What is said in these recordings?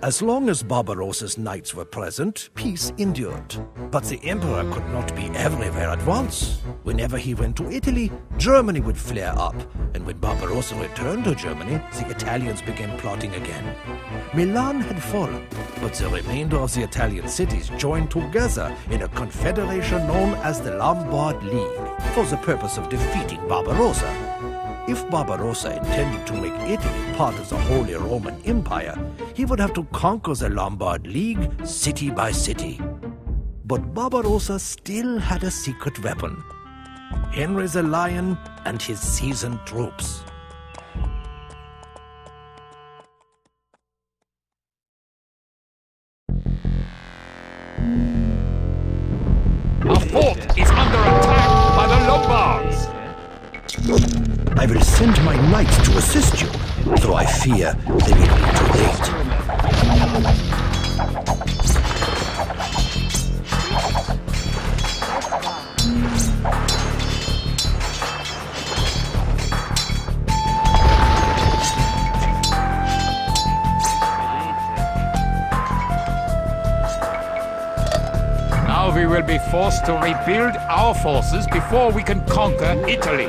As long as Barbarossa's knights were present, peace endured. But the emperor could not be everywhere at once. Whenever he went to Italy, Germany would flare up, and when Barbarossa returned to Germany, the Italians began plotting again. Milan had fallen, but the remainder of the Italian cities joined together in a confederation known as the Lombard League, for the purpose of defeating Barbarossa. If Barbarossa intended to make Italy part of the Holy Roman Empire, he would have to conquer the Lombard League city by city. But Barbarossa still had a secret weapon: Henry the Lion and his seasoned troops. Our fort is under attack by the Lombards! I will send my knights to assist you, though I fear they will be too late. Now we will be forced to rebuild our forces before we can conquer Italy.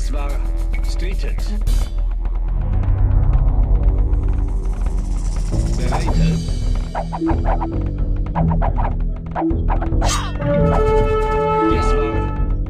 Dies war Streeted. Bereitet. Dies war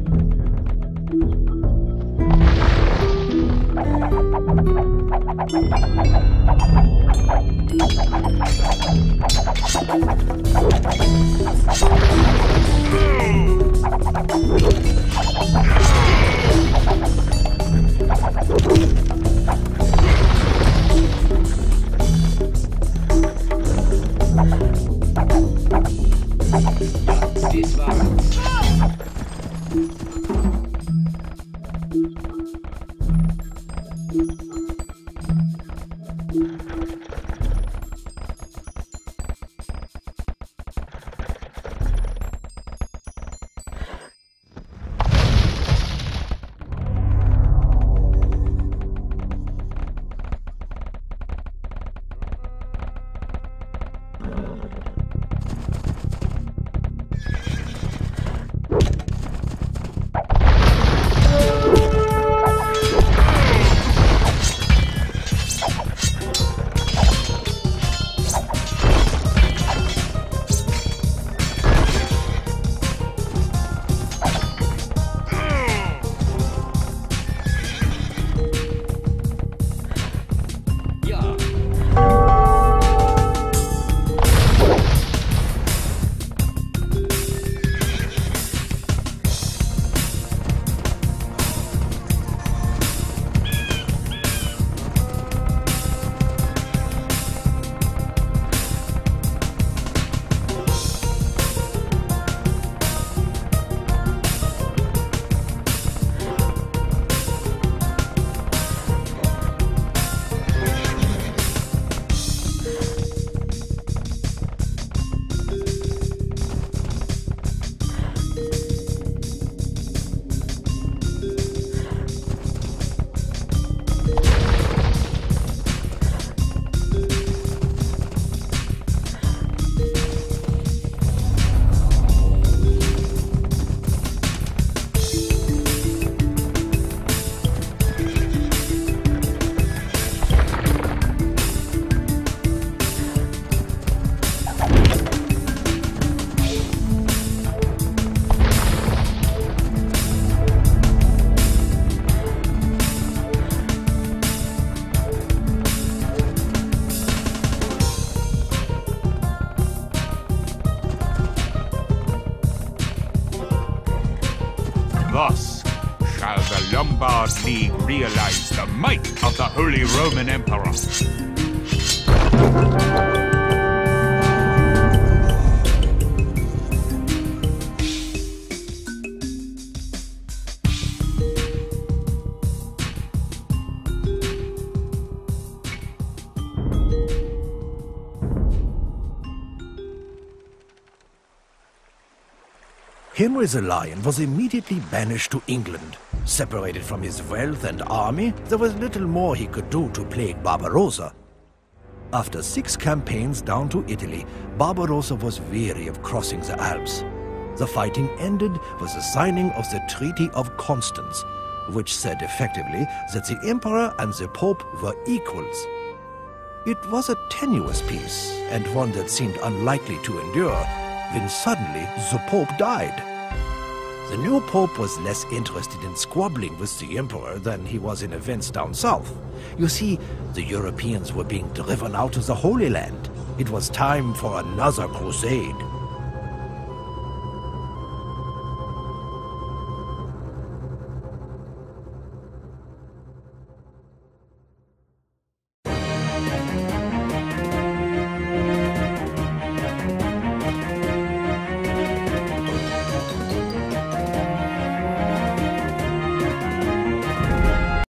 Thus shall the Lombard League realize the might of the Holy Roman Emperor. Henry the Lion was immediately banished to England. Separated from his wealth and army, there was little more he could do to plague Barbarossa. After 6 campaigns down to Italy, Barbarossa was weary of crossing the Alps. The fighting ended with the signing of the Treaty of Constance, which said effectively that the Emperor and the Pope were equals. It was a tenuous peace, and one that seemed unlikely to endure, when suddenly the Pope died. The new Pope was less interested in squabbling with the Emperor than he was in events down south. You see, the Europeans were being driven out of the Holy Land. It was time for another crusade.